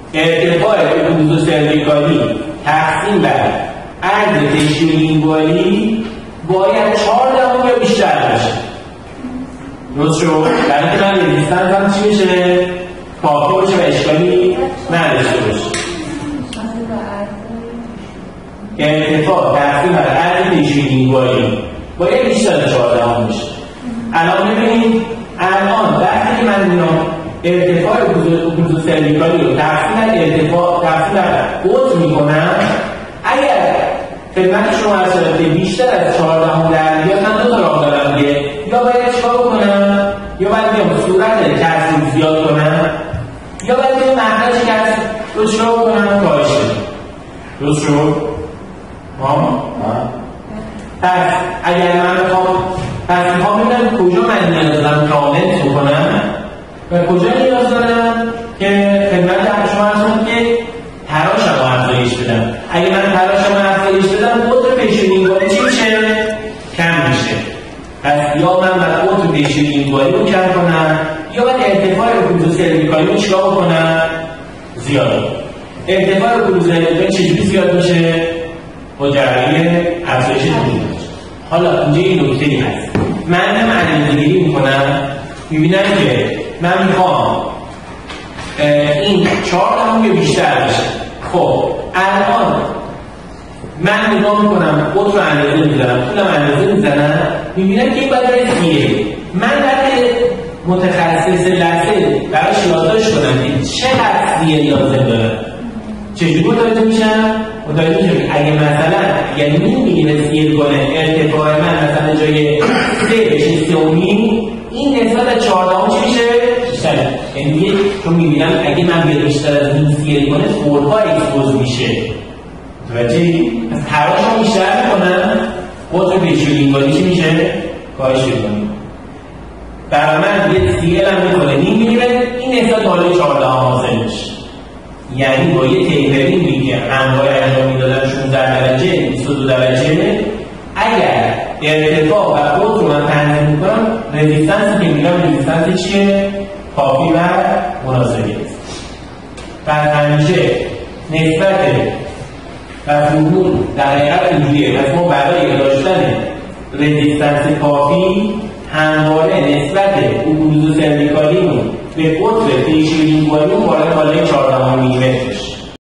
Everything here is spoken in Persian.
ارتفاع اپیکوندوز سرویکالی تقسیم بر عرض تشریلینگوالی باید 4 یا بیشتر باشه. درست شد؟ برای اینکه من رزیستنس هم چی بشه؟ کافی باشه و اشکالی نداشته باشه. ارتفاع تقسیم بر عرض تشریلینگوالی باید بیشتر از 4 باشه. الان ببینید الان وقتی که من میام ارتفاع اپیکوندوز سرویکالی رو تقسیم بر قطر میکنم، اگر خدمت شما هست که بیشتر از 14 در بیاد، من 2 تا راه دارم دیگه. یا باید چیکار کنم؟ یا باید بیام صورت کسر زیاد کنم، یا باید بیام مخرج کسر رو چیکار کنم؟ کاهش بدم. درست شد؟ پس اگر من میخوام ببینم کجا من نیاز دارم کامنت بکنم و کجا نیاز دارم که خدمت شما هستم که تراشم رو افزایش بدم. اگه من تراشم رو افزایش بدم، قطر پیشونینگوالی چی میشه؟ کم میشه. پس یا من باید قطر پیشونینگوالی رو کم کنم، یا باید ارتفاع اپیکوندوز سرویکالی رو چیکار بکنم؟ زیاد. ارتفاع اپیکوندوز سرویکالی چجوری زیاد میشه؟ با جریان افزایش دوربین. حالا اینجا این نکته‌ای هست. من هم اندازه‌گیری میکنم، میبینم که من میخوام این 4 یا بیشتر بشه. خب الان من نگاه میکنم، قطر رو اندازه میزنم، طولم اندازه میزنم، میبینم که این باید سیه. من در متخصص لحظه براش یادداشت کنم که چقدر سیه لازم دارم. چجوری متوجه میشم؟ متوجه میشم که اگه مثلا یعنی میگیره سیه کنه ارتفاع من مثلا جای 3 بشه 3.5، این نسبت از 14 چی میشه؟ بیشتر. یعنی چون میبینم اگه من بیاد بیشتر از این سیه کنه فورها اکسپوز میشه. متوجهی؟ از تراشم بیشتر میکنم، قطر پیشونینگوالی چی میشه؟ کاهش میکنه. برای من یه سیل هم میکنه نیم میگیره، این نسبت بالای 14 حاصل میشه. یعنی با یه تیپرینگی که همراه انجام میدادن 16 درجه 22 درجه، اگر ارتفاع و قطر رو من تنظیم میکنم، رزیستنسی که میگم رزیستنس چیه؟ کافی و مناسبی است. پس همیشه نسبت و فرمول در حقیقت اینجوریه. پس ما برای داشتن رزیستنس کافی همواره نسبت اپیکوندوز سرویکالی به قطر پیشونینگوالی بالای 14 میلیمتر